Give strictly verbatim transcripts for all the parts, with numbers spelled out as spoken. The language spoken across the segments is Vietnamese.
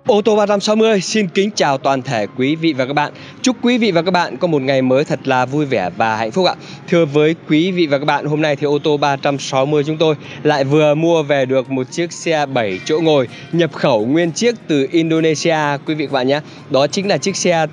Ô tô ba trăm sáu mươi xin kính chào toàn thể quý vị và các bạn. Chúc quý vị và các bạn có một ngày mới thật là vui vẻ và hạnh phúc ạ. Thưa với quý vị và các bạn, hôm nay thì ô tô ba trăm sáu mươi chúng tôi lại vừa mua về được một chiếc xe bảy chỗ ngồi nhập khẩu nguyên chiếc từ Indonesia quý vị và các bạn nhé. Đó chính là chiếc xe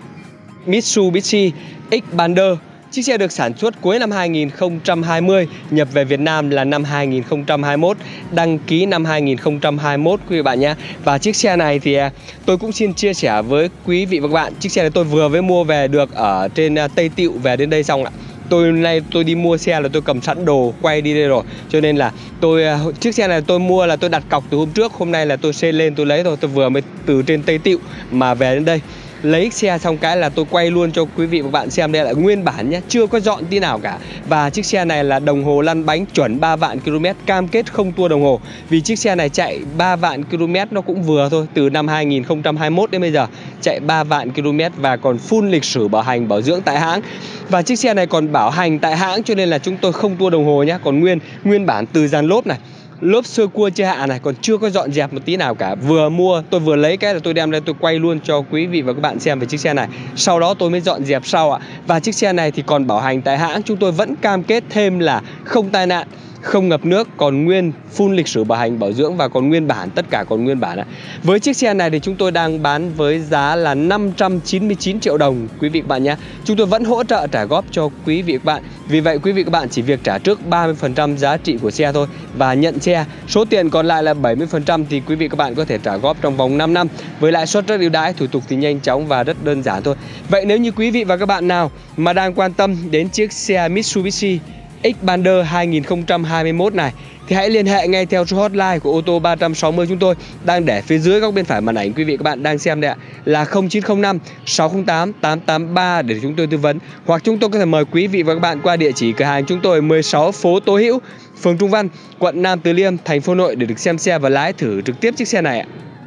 Mitsubishi Xpander. Chiếc xe được sản xuất cuối năm hai nghìn không trăm hai mươi, nhập về Việt Nam là năm hai nghìn không trăm hai mươi mốt, đăng ký năm hai nghìn không trăm hai mươi mốt quý vị bạn nhé. Và chiếc xe này thì tôi cũng xin chia sẻ với quý vị và các bạn. Chiếc xe này tôi vừa mới mua về được ở trên Tây Tựu về đến đây xong ạ. Tôi nay tôi đi mua xe là tôi cầm sẵn đồ quay đi đây rồi. Cho nên là tôi chiếc xe này tôi mua là tôi đặt cọc từ hôm trước, hôm nay là tôi xe lên tôi lấy thôi. Tôi vừa mới từ trên Tây Tựu mà về đến đây. Lấy xe xong cái là tôi quay luôn cho quý vị và các bạn xem, đây là nguyên bản nhé, chưa có dọn tí nào cả. Và chiếc xe này là đồng hồ lăn bánh chuẩn ba vạn km, cam kết không tua đồng hồ. Vì chiếc xe này chạy ba vạn km nó cũng vừa thôi, từ năm hai nghìn không trăm hai mươi mốt đến bây giờ chạy ba vạn km và còn full lịch sử bảo hành bảo dưỡng tại hãng. Và chiếc xe này còn bảo hành tại hãng cho nên là chúng tôi không tua đồng hồ nhé. Còn nguyên nguyên bản từ dàn lốp này, lốp sơ cua chưa hạ này, còn chưa có dọn dẹp một tí nào cả. Vừa mua tôi vừa lấy cái là tôi đem lên tôi quay luôn cho quý vị và các bạn xem về chiếc xe này. Sau đó tôi mới dọn dẹp sau ạ. Và chiếc xe này thì còn bảo hành tại hãng. Chúng tôi vẫn cam kết thêm là không tai nạn, không ngập nước, còn nguyên full lịch sử bảo hành bảo dưỡng và còn nguyên bản, tất cả còn nguyên bản ạ. Với chiếc xe này thì chúng tôi đang bán với giá là năm trăm chín mươi chín triệu đồng quý vị các bạn nhé. Chúng tôi vẫn hỗ trợ trả góp cho quý vị các bạn. Vì vậy quý vị các bạn chỉ việc trả trước ba mươi phần trăm giá trị của xe thôi và nhận xe. Số tiền còn lại là bảy mươi phần trăm thì quý vị các bạn có thể trả góp trong vòng năm năm với lãi suất rất ưu đãi, thủ tục thì nhanh chóng và rất đơn giản thôi. Vậy nếu như quý vị và các bạn nào mà đang quan tâm đến chiếc xe Mitsubishi Xpander hai nghìn không trăm hai mươi mốt này thì hãy liên hệ ngay theo số hotline của ô tô ba trăm sáu mươi chúng tôi đang để phía dưới góc bên phải màn ảnh quý vị các bạn đang xem đây ạ, là không chín không năm sáu không tám tám tám ba để chúng tôi tư vấn, hoặc chúng tôi có thể mời quý vị và các bạn qua địa chỉ cửa hàng chúng tôi mười sáu phố Tố Hữu, phường Trung Văn, quận Nam Từ Liêm, thành phố Hà Nội để được xem xe và lái thử trực tiếp chiếc xe này ạ.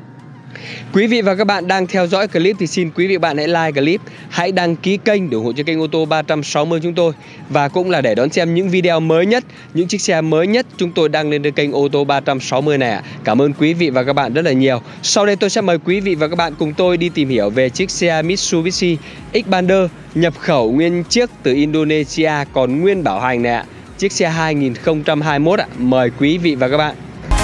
Quý vị và các bạn đang theo dõi clip thì xin quý vị bạn hãy like clip, hãy đăng ký kênh để ủng hộ cho kênh ô tô ba trăm sáu mươi chúng tôi, và cũng là để đón xem những video mới nhất, những chiếc xe mới nhất chúng tôi đăng lên trên kênh ô tô ba trăm sáu mươi này ạ. Cảm ơn quý vị và các bạn rất là nhiều. Sau đây tôi sẽ mời quý vị và các bạn cùng tôi đi tìm hiểu về chiếc xe Mitsubishi Xpander nhập khẩu nguyên chiếc từ Indonesia còn nguyên bảo hành này ạ. Chiếc xe hai nghìn không trăm hai mươi mốt ạ. Mời quý vị và các bạn.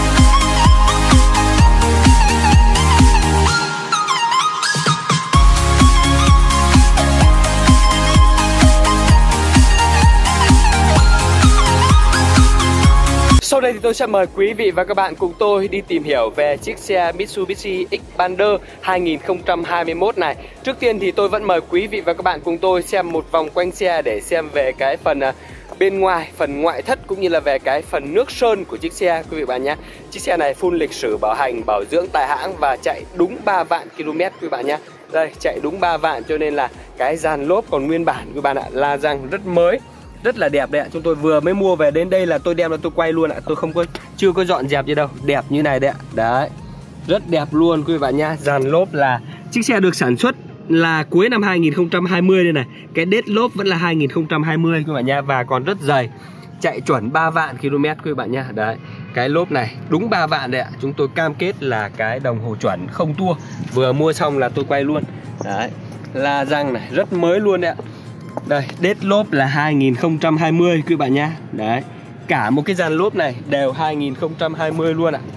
Sau đây thì tôi sẽ mời quý vị và các bạn cùng tôi đi tìm hiểu về chiếc xe Mitsubishi Xpander hai nghìn không trăm hai mươi mốt này. Trước tiên thì tôi vẫn mời quý vị và các bạn cùng tôi xem một vòng quanh xe để xem về cái phần bên ngoài, phần ngoại thất cũng như là về cái phần nước sơn của chiếc xe quý vị bạn nhé. Chiếc xe này full lịch sử bảo hành bảo dưỡng tại hãng và chạy đúng ba vạn km quý bạn nhé. Đây, chạy đúng ba vạn cho nên là cái dàn lốp còn nguyên bản quý bạn ạ, la răng rất mới, rất là đẹp đấy ạ. Chúng tôi vừa mới mua về đến đây là tôi đem ra tôi quay luôn ạ. Tôi không có chưa có dọn dẹp gì đâu, đẹp như này đấy ạ. Đấy, rất đẹp luôn quý vị bạn nhá. Dàn lốp là chiếc xe được sản xuất là cuối năm hai nghìn không trăm hai mươi đây này. Cái đết lốp vẫn là hai nghìn không trăm hai mươi quý vị bạn nhá, và còn rất dày. Chạy chuẩn ba vạn km quý vị bạn nhá. Đấy, cái lốp này đúng ba vạn đấy ạ. Chúng tôi cam kết là cái đồng hồ chuẩn không tua. Vừa mua xong là tôi quay luôn. Đấy, la răng này rất mới luôn đấy ạ. Đây, đết lốp là hai nghìn không trăm hai mươi quý bạn nhá. Đấy, cả một cái dàn lốp này đều hai nghìn không trăm hai mươi luôn ạ.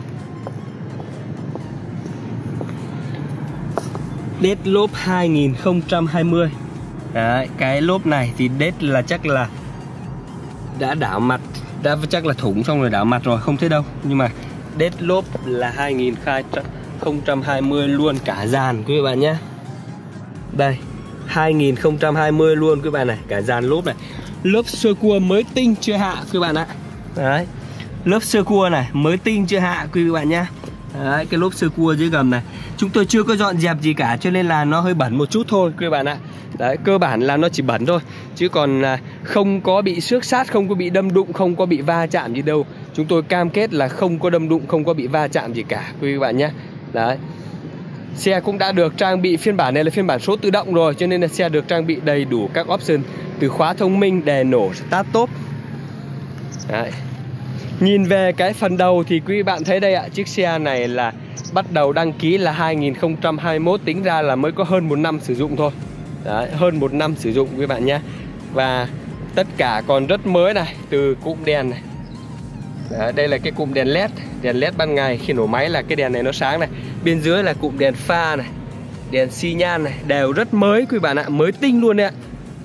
Đết lốp hai nghìn không trăm hai mươi. Đấy, cái lốp này thì đết là chắc là đã đảo mặt, đã chắc là thủng xong rồi đảo mặt rồi, không thấy đâu. Nhưng mà đết lốp là hai nghìn không trăm hai mươi luôn cả dàn quý bạn nhé. Đây, hai nghìn không trăm hai mươi luôn quý bạn này, cả dàn lốp này. Lớp sơ cua mới tinh chưa hạ quý bạn ạ. Đấy, lớp sơ cua này mới tinh chưa hạ quý bạn nhá. Đấy, cái lốp sơ cua dưới gầm này chúng tôi chưa có dọn dẹp gì cả cho nên là nó hơi bẩn một chút thôi quý bạn ạ. Đấy, cơ bản là nó chỉ bẩn thôi chứ còn không có bị xước sát, không có bị đâm đụng, không có bị va chạm gì đâu. Chúng tôi cam kết là không có đâm đụng, không có bị va chạm gì cả quý bạn nhé. Đấy, xe cũng đã được trang bị, phiên bản này là phiên bản số tự động rồi cho nên là xe được trang bị đầy đủ các option từ khóa thông minh, đèn nổ, start top. Đấy, Nhìn về cái phần đầu thì quý vị bạn thấy đây ạ, chiếc xe này là bắt đầu đăng ký là hai nghìn không trăm hai mươi mốt, tính ra là mới có hơn một năm sử dụng thôi. Đấy, hơn một năm sử dụng quý bạn nhé. Và tất cả còn rất mới này, từ cụm đèn này. Đấy, đây là cái cụm đèn led, đèn led ban ngày, khi nổ máy là cái đèn này nó sáng này. Bên dưới là cụm đèn pha này, đèn xi nhan này, đều rất mới quý bạn ạ, mới tinh luôn đấy ạ.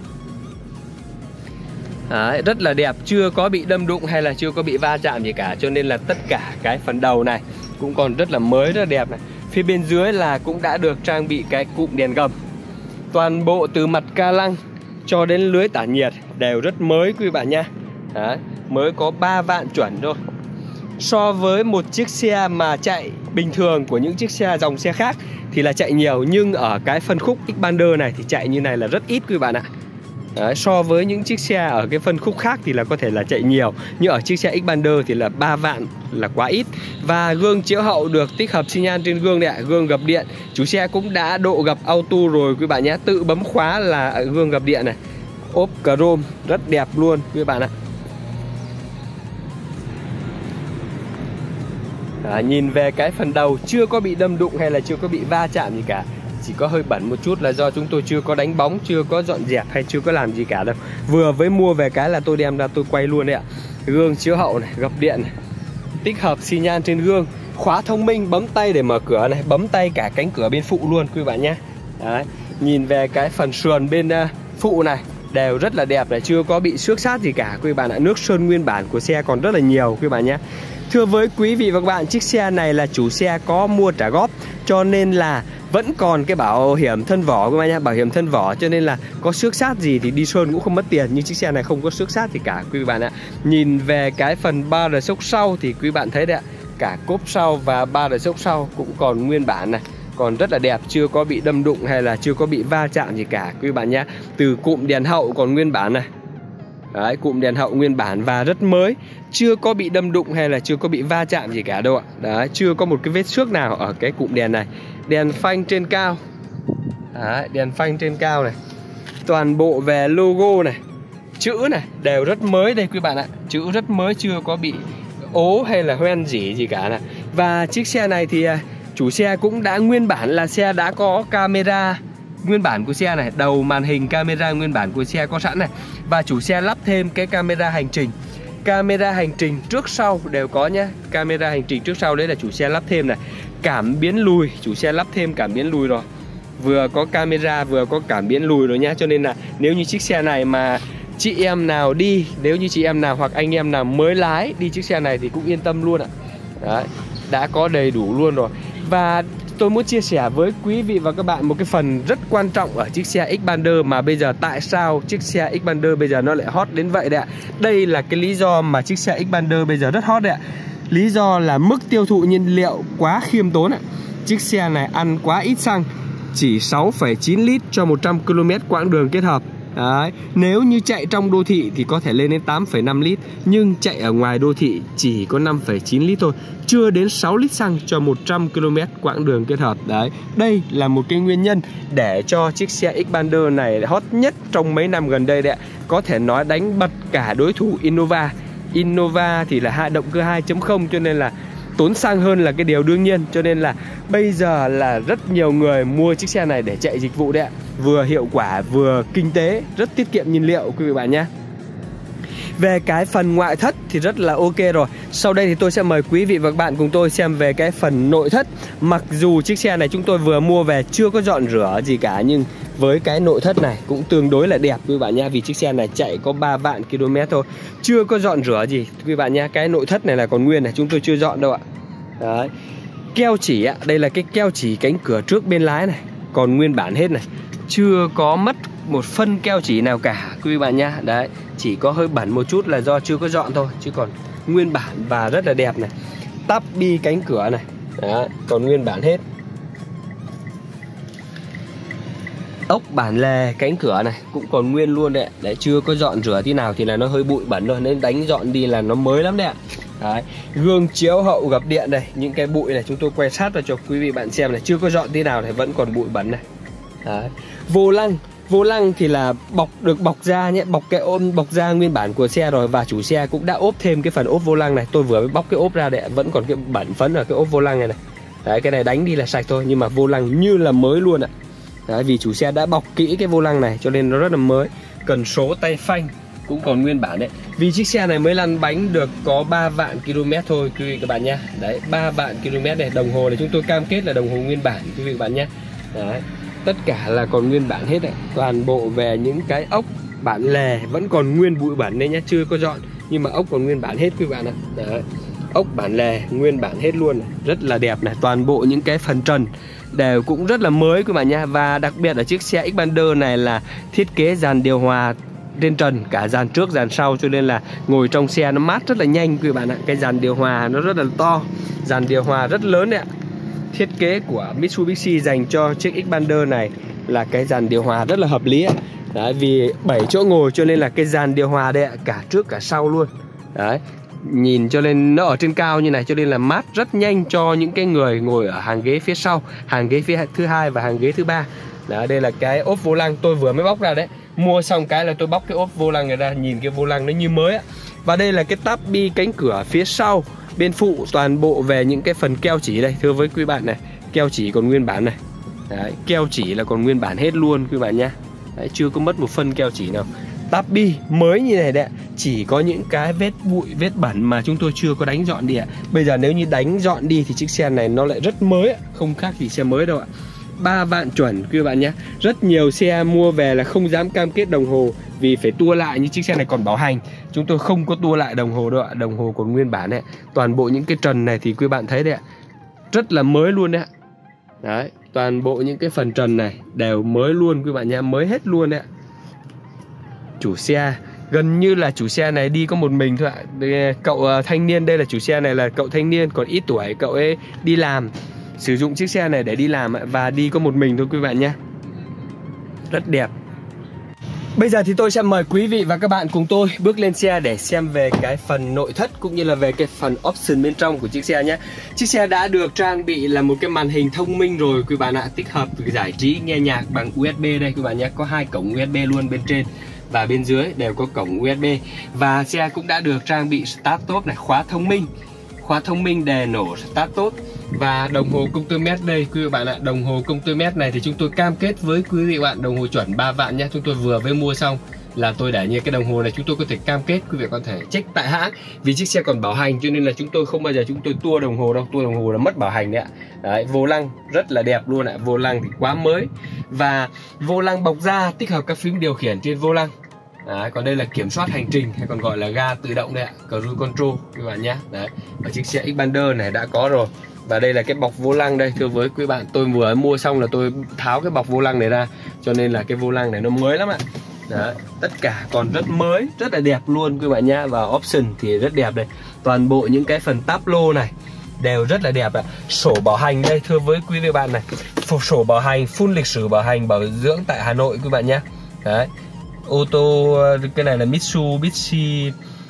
Đấy, rất là đẹp, chưa có bị đâm đụng hay là chưa có bị va chạm gì cả, cho nên là tất cả cái phần đầu này cũng còn rất là mới, rất là đẹp này. Phía bên dưới là cũng đã được trang bị cái cụm đèn gầm. Toàn bộ từ mặt ca lăng cho đến lưới tản nhiệt đều rất mới quý bạn nha. Đấy, mới có ba vạn chuẩn thôi. So với một chiếc xe mà chạy bình thường của những chiếc xe dòng xe khác thì là chạy nhiều, nhưng ở cái phân khúc Xpander này thì chạy như này là rất ít quý bạn ạ. Đấy, so với những chiếc xe ở cái phân khúc khác thì là có thể là chạy nhiều, nhưng ở chiếc xe Xpander thì là ba vạn là quá ít. Và gương chiếu hậu được tích hợp xi nhan trên gương đấy ạ, gương gập điện. Chủ xe cũng đã độ gập auto rồi quý bạn nhé, tự bấm khóa là gương gập điện này. Ốp chrome rất đẹp luôn quý bạn ạ. À, nhìn về cái phần đầu chưa có bị đâm đụng hay là chưa có bị va chạm gì cả. Chỉ có hơi bẩn một chút là do chúng tôi chưa có đánh bóng, chưa có dọn dẹp hay chưa có làm gì cả đâu. Vừa với mua về cái là tôi đem ra tôi quay luôn đấy ạ. Gương chiếu hậu này, gập điện này, tích hợp xi nhan trên gương, khóa thông minh, bấm tay để mở cửa này, bấm tay cả cánh cửa bên phụ luôn quý bạn nhé. Đấy, nhìn về cái phần sườn bên uh, phụ này đều rất là đẹp này, chưa có bị xước sát gì cả quý bạn ạ. Nước sơn nguyên bản của xe còn rất là nhiều quý bạn nhé. Thưa với quý vị và các bạn, chiếc xe này là chủ xe có mua trả góp, cho nên là vẫn còn cái bảo hiểm thân vỏ các bạn nhé, bảo hiểm thân vỏ, cho nên là có xước sát gì thì đi sơn cũng không mất tiền, nhưng chiếc xe này không có xước sát gì cả quý bạn ạ. Nhìn về cái phần ba rờ sốc sau thì quý bạn thấy đấy ạ, cả cốp sau và ba rờ sốc sau cũng còn nguyên bản này, còn rất là đẹp, chưa có bị đâm đụng hay là chưa có bị va chạm gì cả quý bạn nhé. Từ cụm đèn hậu còn nguyên bản này. Đấy, cụm đèn hậu nguyên bản và rất mới, chưa có bị đâm đụng hay là chưa có bị va chạm gì cả đâu ạ. Đấy, chưa có một cái vết xước nào ở cái cụm đèn này. Đèn phanh trên cao. Đấy, đèn phanh trên cao này. Toàn bộ về logo này, chữ này đều rất mới đây quý bạn ạ. Chữ rất mới, chưa có bị ố hay là hoen dỉ gì cả này. Và chiếc xe này thì chủ xe cũng đã nguyên bản là xe đã có camera nguyên bản của xe này, đầu màn hình camera nguyên bản của xe có sẵn này. Và chủ xe lắp thêm cái camera hành trình. Camera hành trình trước sau đều có nhé. Camera hành trình trước sau đấy là chủ xe lắp thêm này. Cảm biến lùi, chủ xe lắp thêm cảm biến lùi rồi. Vừa có camera vừa có cảm biến lùi rồi nhá. Cho nên là nếu như chiếc xe này mà chị em nào đi, nếu như chị em nào hoặc anh em nào mới lái đi chiếc xe này thì cũng yên tâm luôn ạ. Đấy, đã có đầy đủ luôn rồi. Và tôi muốn chia sẻ với quý vị và các bạn một cái phần rất quan trọng ở chiếc xe Xpander mà bây giờ tại sao chiếc xe Xpander bây giờ nó lại hot đến vậy đấy ạ. Đây là cái lý do mà chiếc xe Xpander bây giờ rất hot đấy ạ. Lý do là mức tiêu thụ nhiên liệu quá khiêm tốn ạ. Chiếc xe này ăn quá ít xăng, chỉ sáu phẩy chín lít cho một trăm ki lô mét quãng đường kết hợp. Đấy, nếu như chạy trong đô thị thì có thể lên đến tám phẩy năm lít, nhưng chạy ở ngoài đô thị chỉ có năm phẩy chín lít thôi, chưa đến sáu lít xăng cho một trăm ki lô mét quãng đường kết hợp. Đấy, đây là một cái nguyên nhân để cho chiếc xe Xpander này hot nhất trong mấy năm gần đây đấy. Có thể nói đánh bật cả đối thủ Innova. Innova thì là hai động cơ hai chấm không, cho nên là tốn xăng hơn là cái điều đương nhiên. Cho nên là bây giờ là rất nhiều người mua chiếc xe này để chạy dịch vụ đấy ạ. Vừa hiệu quả vừa kinh tế, rất tiết kiệm nhiên liệu quý vị bạn nhé. Về cái phần ngoại thất thì rất là ok rồi. Sau đây thì tôi sẽ mời quý vị và các bạn cùng tôi xem về cái phần nội thất. Mặc dù chiếc xe này chúng tôi vừa mua về chưa có dọn rửa gì cả, nhưng với cái nội thất này cũng tương đối là đẹp quý bạn nha. Vì chiếc xe này chạy có ba vạn ki lô mét thôi, chưa có dọn rửa gì quý bạn nha. Cái nội thất này là còn nguyên này, chúng tôi chưa dọn đâu ạ. Đấy, keo chỉ ạ, đây là cái keo chỉ cánh cửa trước bên lái này, còn nguyên bản hết này, chưa có mất một phân keo chỉ nào cả quý bạn nha. Đấy, chỉ có hơi bẩn một chút là do chưa có dọn thôi, chứ còn nguyên bản và rất là đẹp này. Tắp bi cánh cửa này, đấy, còn nguyên bản hết. Ốc bản lề cánh cửa này cũng còn nguyên luôn đấy. Đấy, chưa có dọn rửa tí nào thì là nó hơi bụi bẩn rồi, nên đánh dọn đi là nó mới lắm đấy ạ. Đấy, gương chiếu hậu gập điện đây, những cái bụi này chúng tôi quay sát vào cho quý vị bạn xem này, chưa có dọn tí nào thì vẫn còn bụi bẩn này. Đấy, vô lăng Vô lăng thì là bọc được bọc da nhé, bọc cái ôm bọc da nguyên bản của xe rồi, và chủ xe cũng đã ốp thêm cái phần ốp vô lăng này. Tôi vừa mới bóc cái ốp ra đấy, vẫn còn cái bẩn phấn ở cái ốp vô lăng này này. Đấy, cái này đánh đi là sạch thôi, nhưng mà vô lăng như là mới luôn ạ. Đấy, vì chủ xe đã bọc kỹ cái vô lăng này cho nên nó rất là mới. Cần số tay phanh cũng còn nguyên bản đấy. Vì chiếc xe này mới lăn bánh được có ba vạn ki lô mét thôi quý vị các bạn nhé. Đấy, ba vạn ki lô mét này. Đồng hồ này chúng tôi cam kết là đồng hồ nguyên bản quý vị các bạn nhé. Đấy, tất cả là còn nguyên bản hết đấy. Toàn bộ về những cái ốc bản lề vẫn còn nguyên bụi bẩn đấy nhé, chưa có dọn, nhưng mà ốc còn nguyên bản hết quý bạn ạ. Đấy, ốc bản lề nguyên bản hết luôn này. Rất là đẹp này. Toàn bộ những cái phần trần đều cũng rất là mới quý bạn nha. Và đặc biệt ở chiếc xe Xpander này là thiết kế dàn điều hòa trên trần, cả dàn trước dàn sau, cho nên là ngồi trong xe nó mát rất là nhanh quý bạn ạ. Cái dàn điều hòa nó rất là to, dàn điều hòa rất lớn đấy ạ. Thiết kế của Mitsubishi dành cho chiếc Xpander này là cái dàn điều hòa rất là hợp lý ạ. Đấy, vì bảy chỗ ngồi cho nên là cái dàn điều hòa đây ạ, cả trước cả sau luôn. Đấy, nhìn cho nên nó ở trên cao như này cho nên là mát rất nhanh cho những cái người ngồi ở hàng ghế phía sau, hàng ghế phía thứ hai và hàng ghế thứ ba. Đó, đây là cái ốp vô lăng tôi vừa mới bóc ra đấy. Mua xong cái là tôi bóc cái ốp vô lăng này ra, nhìn cái vô lăng nó như mới á. Và đây là cái táp bi cánh cửa phía sau bên phụ, toàn bộ về những cái phần keo chỉ đây, thưa với quý bạn này, keo chỉ còn nguyên bản này. Đấy, keo chỉ là còn nguyên bản hết luôn quý bạn nhá. Đấy, chưa có mất một phân keo chỉ nào. Táp bi mới như này đấy, chỉ có những cái vết bụi, vết bẩn mà chúng tôi chưa có đánh dọn đi ạ. Bây giờ nếu như đánh dọn đi thì chiếc xe này nó lại rất mới ạ, không khác gì xe mới đâu ạ. Ba vạn chuẩn quý bạn nhé. Rất nhiều xe mua về là không dám cam kết đồng hồ vì phải tua lại, như chiếc xe này còn bảo hành. Chúng tôi không có tua lại đồng hồ đâu ạ, đồng hồ còn nguyên bản đấy. Toàn bộ những cái trần này thì quý bạn thấy đấy ạ, rất là mới luôn đấy ạ. Đấy, toàn bộ những cái phần trần này đều mới luôn quý bạn nhé, mới hết luôn đấy ạ. Chủ xe gần như là chủ xe này đi có một mình thôi ạ. Cậu thanh niên đây là chủ xe này là cậu thanh niên, còn ít tuổi, cậu ấy đi làm, sử dụng chiếc xe này để đi làm và đi có một mình thôi quý bạn nhé. Rất đẹp. Bây giờ thì tôi sẽ mời quý vị và các bạn cùng tôi bước lên xe để xem về cái phần nội thất cũng như là về cái phần option bên trong của chiếc xe nhé. Chiếc xe đã được trang bị là một cái màn hình thông minh rồi quý bạn ạ, tích hợp giải trí nghe nhạc bằng u ét bê đây quý bạn nhé, có hai cổng u ét bê luôn, bên trên và bên dưới đều có cổng u ét bê. Và xe cũng đã được trang bị start stop này, khóa thông minh, khóa thông minh đề nổ start stop. Và đồng hồ công tơ mét đây quý vị bạn ạ. Đồng hồ công tơ mét này thì chúng tôi cam kết với quý vị bạn, đồng hồ chuẩn ba vạn nhé. Chúng tôi vừa mới mua xong là tôi để như cái đồng hồ này, chúng tôi có thể cam kết quý vị có thể check tại hãng, vì chiếc xe còn bảo hành cho nên là chúng tôi không bao giờ chúng tôi tua đồng hồ đâu. Tua đồng hồ là mất bảo hành đấy ạ. Đấy, vô lăng rất là đẹp luôn ạ. Vô lăng thì quá mới. Và vô lăng bọc da tích hợp các phím điều khiển trên vô lăng. Đấy, còn đây là kiểm soát hành trình hay còn gọi là ga tự động đây ạ, cruise control các bạn nhé. Đấy, ở chiếc xe Xpander này đã có rồi. Và đây là cái bọc vô lăng đây, thưa với quý bạn, tôi vừa mua xong là tôi tháo cái bọc vô lăng này ra, cho nên là cái vô lăng này nó mới lắm ạ. Đấy, tất cả còn rất mới, rất là đẹp luôn quý bạn nhá. Và option thì rất đẹp đây. Toàn bộ những cái phần táp lô này đều rất là đẹp ạ. Sổ bảo hành đây, thưa với quý vị bạn này, sổ bảo hành full lịch sử bảo hành bảo dưỡng tại Hà Nội quý bạn nhé. Đấy, ô tô cái này là Mitsubishi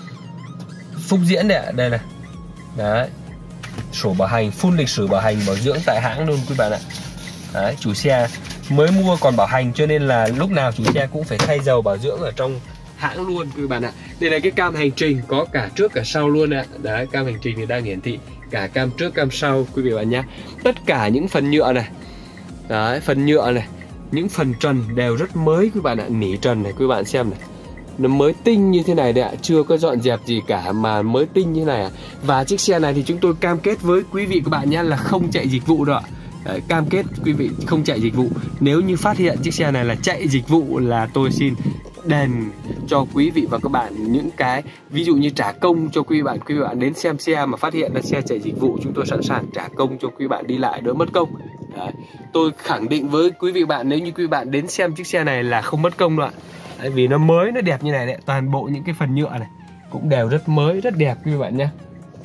Phúc Diễn đây ạ, đây này. Đấy, sổ bảo hành full lịch sử bảo hành bảo dưỡng tại hãng luôn quý bạn ạ. Đấy, chủ xe mới mua còn bảo hành cho nên là lúc nào chủ xe cũng phải thay dầu bảo dưỡng ở trong hãng luôn quý bạn ạ. Đây là cái cam hành trình có cả trước cả sau luôn ạ. Đấy, cam hành trình thì đang hiển thị cả cam trước cam sau quý vị bạn nhé. Tất cả những phần nhựa này, đấy, phần nhựa này, những phần trần đều rất mới quý bạn ạ. Nỉ trần này quý bạn xem này, nó mới tinh như thế này đấy ạ, chưa có dọn dẹp gì cả mà mới tinh như này ạ. Và chiếc xe này thì chúng tôi cam kết với quý vị các bạn nhé là không chạy dịch vụ đâu ạ. Đấy, cam kết quý vị không chạy dịch vụ. Nếu như phát hiện chiếc xe này là chạy dịch vụ là tôi xin đền cho quý vị và các bạn những cái, ví dụ như trả công cho quý bạn, quý vị bạn đến xem xe mà phát hiện là xe chạy dịch vụ, chúng tôi sẵn sàng trả công cho quý bạn đi lại đỡ mất công. Đấy, tôi khẳng định với quý vị bạn, nếu như quý bạn đến xem chiếc xe này là không mất công đâu ạ. Đấy, vì nó mới, nó đẹp như này đấy. Toàn bộ những cái phần nhựa này cũng đều rất mới, rất đẹp quý vị bạn nhé.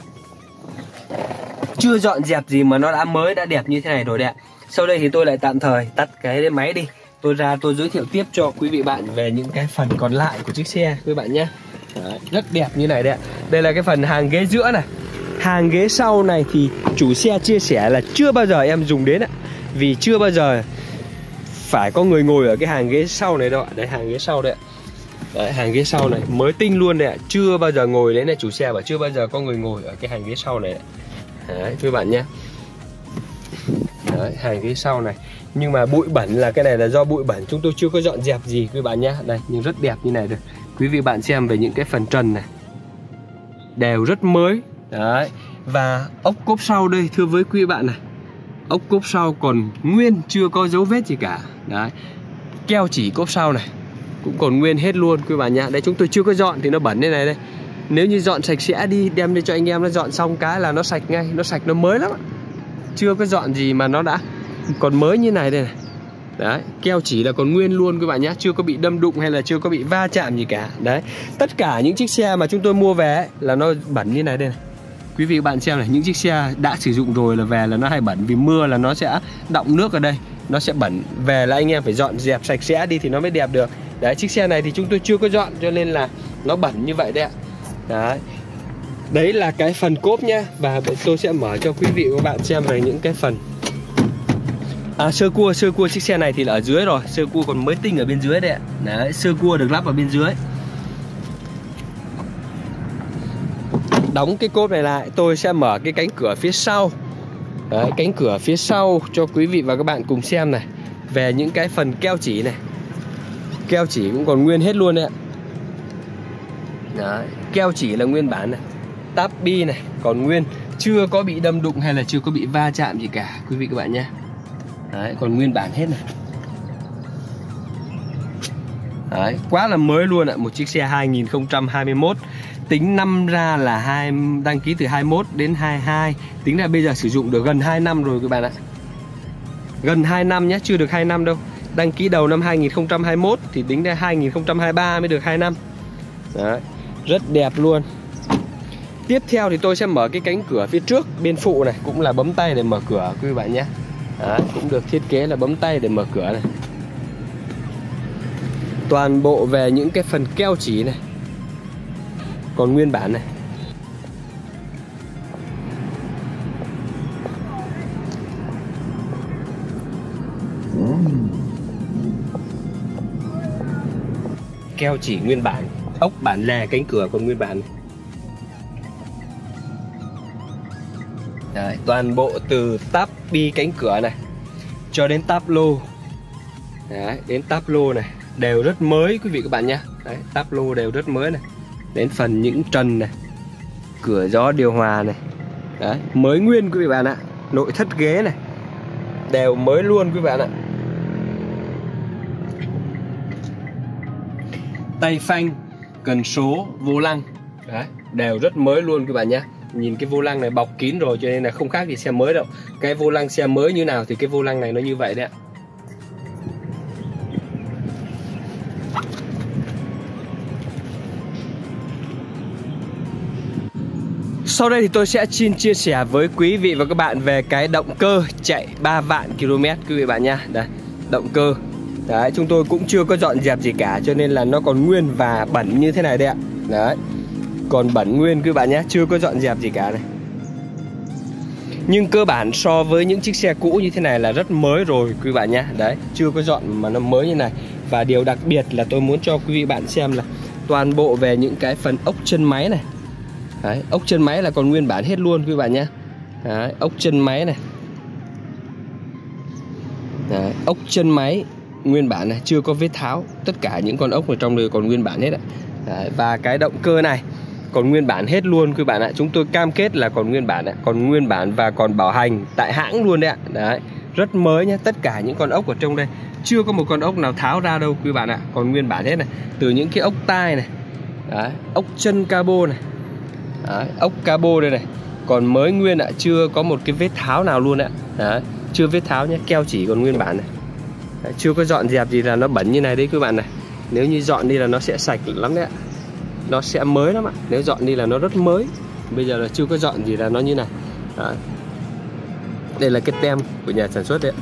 Chưa dọn dẹp gì mà nó đã mới, đã đẹp như thế này rồi đấy ạ. Sau đây thì tôi lại tạm thời tắt cái máy đi, tôi ra tôi giới thiệu tiếp cho quý vị bạn về những cái phần còn lại của chiếc xe quý bạn nhé. Đấy, rất đẹp như này đấy ạ. Đây là cái phần hàng ghế giữa này. Hàng ghế sau này thì chủ xe chia sẻ là chưa bao giờ em dùng đến ạ, vì chưa bao giờ phải có người ngồi ở cái hàng ghế sau này đâu ạ. Đấy, hàng ghế sau đấy ạ. Đấy, hàng ghế sau này mới tinh luôn đấy ạ. Chưa bao giờ ngồi đấy này, chủ xe bảo chưa bao giờ có người ngồi ở cái hàng ghế sau này. Đấy, quý bạn nhé. Đấy, hàng ghế sau này. Nhưng mà bụi bẩn là cái này là do bụi bẩn, chúng tôi chưa có dọn dẹp gì quý bạn nhé. Đây, nhưng rất đẹp như này rồi. Quý vị bạn xem về những cái phần trần này, đều rất mới. Đấy. Và ốc cốp sau đây, thưa với quý bạn này, ốc cốp sau còn nguyên, chưa có dấu vết gì cả. Đấy. Keo chỉ cốp sau này cũng còn nguyên hết luôn quý bạn nhá. Đấy, chúng tôi chưa có dọn thì nó bẩn như này đây. Nếu như dọn sạch sẽ đi, đem đi cho anh em nó dọn xong cái là nó sạch ngay, nó sạch nó mới lắm. Chưa có dọn gì mà nó đã còn mới như này đây này. Đấy, keo chỉ là còn nguyên luôn quý bạn nhé, chưa có bị đâm đụng hay là chưa có bị va chạm gì cả. Đấy, tất cả những chiếc xe mà chúng tôi mua về ấy, là nó bẩn như này đây này. Quý vị bạn xem này, những chiếc xe đã sử dụng rồi là về là nó hay bẩn, vì mưa là nó sẽ đọng nước ở đây, nó sẽ bẩn. Về là anh em phải dọn dẹp sạch sẽ đi thì nó mới đẹp được. Đấy, chiếc xe này thì chúng tôi chưa có dọn cho nên là nó bẩn như vậy đấy ạ. Đấy, đấy là cái phần cốp nhá. Và tôi sẽ mở cho quý vị và các bạn xem về những cái phần À, sơ cua, sơ cua chiếc xe này thì là ở dưới rồi. Sơ cua còn mới tinh ở bên dưới đấy ạ. Đấy, sơ cua được lắp ở bên dưới. Đóng cái cốp này lại, tôi sẽ mở cái cánh cửa phía sau. Đấy, cánh cửa phía sau cho quý vị và các bạn cùng xem này. Về những cái phần keo chỉ này. Keo chỉ cũng còn nguyên hết luôn đấy ạ. Đấy, keo chỉ là nguyên bản này. Táp bi này còn nguyên, chưa có bị đâm đụng hay là chưa có bị va chạm gì cả quý vị các bạn nhé. Đấy, còn nguyên bản hết này. Đấy, quá là mới luôn ạ. Một chiếc xe hai nghìn không trăm hai mươi mốt. Tính năm ra là hai, đăng ký từ hai mươi mốt đến hai mươi hai. Tính ra bây giờ sử dụng được gần hai năm rồi các bạn ạ. Gần hai năm nhé, chưa được hai năm đâu. Đăng ký đầu năm hai nghìn không trăm hai mươi mốt thì tính ra hai nghìn không trăm hai mươi ba mới được hai năm. Đấy, rất đẹp luôn. Tiếp theo thì tôi sẽ mở cái cánh cửa phía trước bên phụ này, cũng là bấm tay để mở cửa quý bạn nhé. Đấy, cũng được thiết kế là bấm tay để mở cửa này. Toàn bộ về những cái phần keo chỉ này còn nguyên bản này. Keo chỉ nguyên bản, ốc bản lề, cánh cửa còn nguyên bản này. Đấy, toàn bộ từ táp bi cánh cửa này cho đến táp lô. Đấy, đến táp lô này đều rất mới quý vị các bạn nhé. Đấy, táp lô đều rất mới này. Đến phần những trần này, cửa gió điều hòa này. Đấy, mới nguyên quý vị bạn ạ. Nội thất ghế này đều mới luôn quý bạn ạ. Tay phanh, cần số, vô lăng. Đấy, đều rất mới luôn quý bạn nhé. Nhìn cái vô lăng này bọc kín rồi cho nên là không khác gì xe mới đâu. Cái vô lăng xe mới như nào thì cái vô lăng này nó như vậy đấy ạ. Sau đây thì tôi sẽ xin chia sẻ với quý vị và các bạn về cái động cơ chạy ba vạn ki lô mét quý vị bạn nha. Đây, động cơ. Đấy, chúng tôi cũng chưa có dọn dẹp gì cả cho nên là nó còn nguyên và bẩn như thế này đấy ạ. Đấy, còn bẩn nguyên quý bạn nhé, chưa có dọn dẹp gì cả này. Nhưng cơ bản so với những chiếc xe cũ như thế này là rất mới rồi quý bạn nhé. Đấy, chưa có dọn mà nó mới như này. Và điều đặc biệt là tôi muốn cho quý vị bạn xem là toàn bộ về những cái phần ốc chân máy này. Đấy, ốc chân máy là còn nguyên bản hết luôn quý bạn nhé. Đấy, ốc chân máy này. Đấy, ốc chân máy nguyên bản này, chưa có vết tháo. Tất cả những con ốc ở trong đây còn nguyên bản hết ạ. Đấy, và cái động cơ này còn nguyên bản hết luôn quý bạn ạ. Chúng tôi cam kết là còn nguyên bản ạ. Còn nguyên bản và còn bảo hành tại hãng luôn đấy ạ. Đấy, rất mới nhé. Tất cả những con ốc ở trong đây chưa có một con ốc nào tháo ra đâu quý bạn ạ. Còn nguyên bản hết này. Từ những cái ốc tai này. Đấy, ốc chân cabo này. Đấy, ốc cabo đây này còn mới nguyên ạ, chưa có một cái vết tháo nào luôn ạ. Đấy, chưa vết tháo nhé, keo chỉ còn nguyên bản này. Đấy, chưa có dọn dẹp gì là nó bẩn như này đấy quý bạn này. Nếu như dọn đi là nó sẽ sạch lắm đấy ạ. Nó sẽ mới lắm ạ. Nếu dọn đi là nó rất mới. Bây giờ là chưa có dọn gì là nó như này. Đấy, đây là cái tem của nhà sản xuất đấy ạ.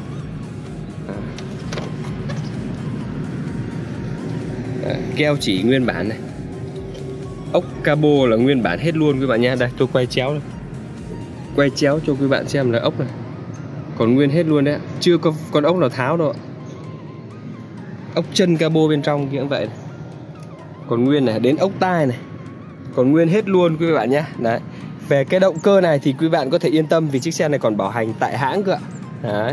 Đấy, keo chỉ nguyên bản này. Ốc cabo là nguyên bản hết luôn quý bạn nha. Đây tôi quay chéo đây. Quay chéo cho quý bạn xem là ốc này còn nguyên hết luôn đấy ạ. Chưa có con ốc nào tháo đâu ạ. ốc chân cabo bên trong kia cũng vậy này. Còn nguyên này, đến ốc tai này còn nguyên hết luôn quý vị bạn nhé. Đấy. Về cái động cơ này thì quý bạn có thể yên tâm vì chiếc xe này còn bảo hành tại hãng cơ ạ. Đấy.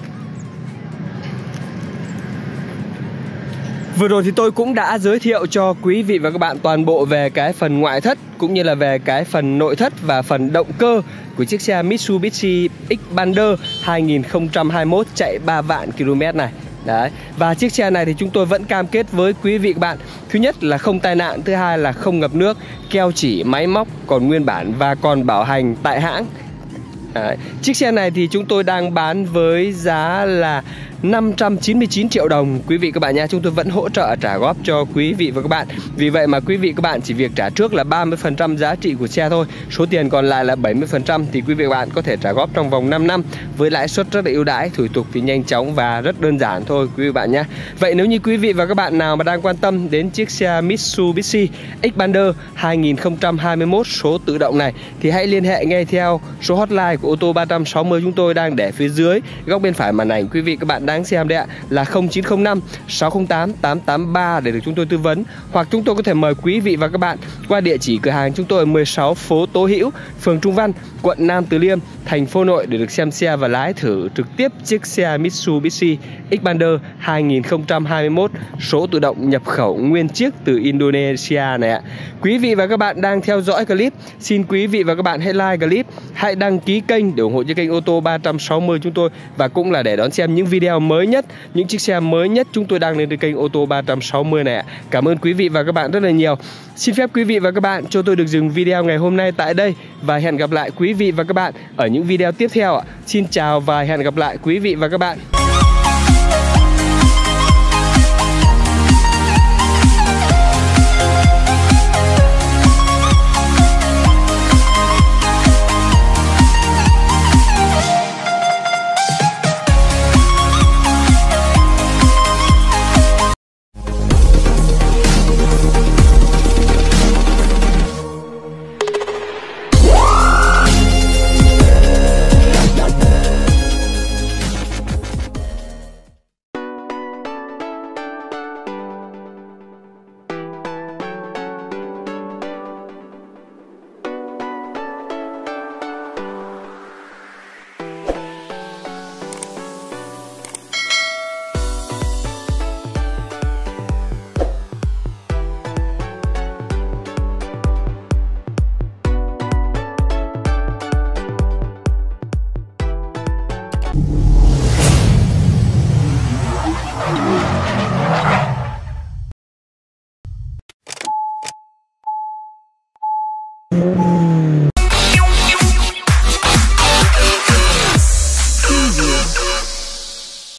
Vừa rồi thì tôi cũng đã giới thiệu cho quý vị và các bạn toàn bộ về cái phần ngoại thất cũng như là về cái phần nội thất và phần động cơ của chiếc xe Mitsubishi Xpander hai nghìn không trăm hai mươi mốt chạy ba vạn ki lô mét này. Đấy. Và chiếc xe này thì chúng tôi vẫn cam kết với quý vị các bạn, thứ nhất là không tai nạn, thứ hai là không ngập nước, keo chỉ, máy móc còn nguyên bản và còn bảo hành tại hãng. Đấy. Chiếc xe này thì chúng tôi đang bán với giá là năm trăm chín mươi chín triệu đồng quý vị các bạn nha. Chúng tôi vẫn hỗ trợ trả góp cho quý vị và các bạn. Vì vậy mà quý vị các bạn chỉ việc trả trước là ba mươi phần trăm giá trị của xe thôi. Số tiền còn lại là bảy mươi phần trăm thì quý vị và các bạn có thể trả góp trong vòng năm năm với lãi suất rất là ưu đãi, thủ tục thì nhanh chóng và rất đơn giản thôi quý vị bạn nhé. Vậy nếu như quý vị và các bạn nào mà đang quan tâm đến chiếc xe Mitsubishi Xpander hai nghìn không trăm hai mươi mốt số tự động này thì hãy liên hệ ngay theo số hotline của ô tô ba trăm sáu mươi chúng tôi đang để phía dưới góc bên phải màn ảnh quý vị các bạn đáng xem đấy ạ, là không chín không năm sáu không tám tám tám ba để được chúng tôi tư vấn, hoặc chúng tôi có thể mời quý vị và các bạn qua địa chỉ cửa hàng chúng tôi ở mười sáu phố Tố Hữu, phường Trung Văn, quận Nam Từ Liêm, thành phố Hà Nội để được xem xe và lái thử trực tiếp chiếc xe Mitsubishi Xpander hai nghìn không trăm hai mươi mốt số tự động nhập khẩu nguyên chiếc từ Indonesia này ạ. Quý vị và các bạn đang theo dõi clip, xin quý vị và các bạn hãy like clip, hãy đăng ký kênh để ủng hộ cho kênh ô tô ba trăm sáu mươi chúng tôi và cũng là để đón xem những video mới nhất, những chiếc xe mới nhất chúng tôi đăng lên trên kênh ô tô ba trăm sáu mươi này ạ. Cảm ơn quý vị và các bạn rất là nhiều. Xin phép quý vị và các bạn cho tôi được dừng video ngày hôm nay tại đây và hẹn gặp lại quý vị và các bạn ở những video tiếp theo ạ. Xin chào và hẹn gặp lại quý vị và các bạn.